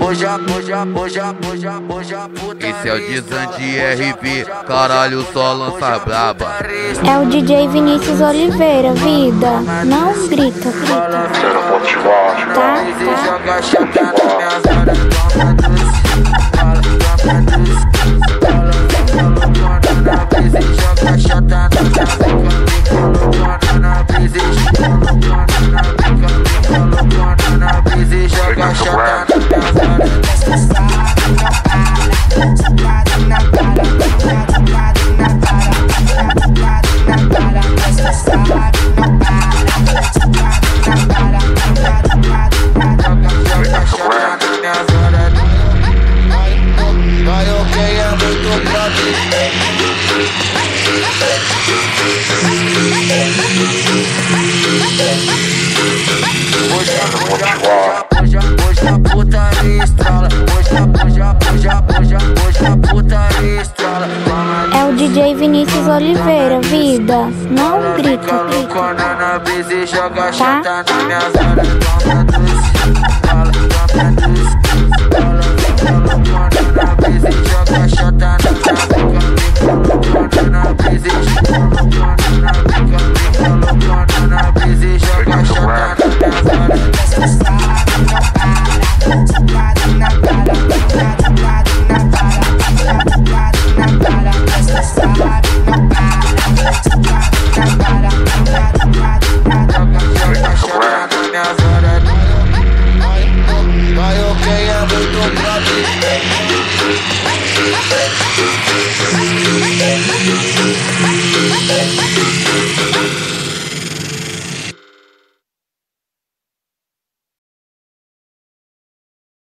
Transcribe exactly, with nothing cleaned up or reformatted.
hoje a, hoje a, hoje a, hoje a, hoje a puta. Esse é o Dizante R P, caralho, só lança braba. É o D J Vinícius Oliveira, vida. Não grita, grita. Tá, Hoje a putaria estrala. Hoje a, hoje a, hoje a, hoje a, hoje a putaria estrala. é o D J Vinícius Oliveira, vida. Não grita, grita. Tá, tá.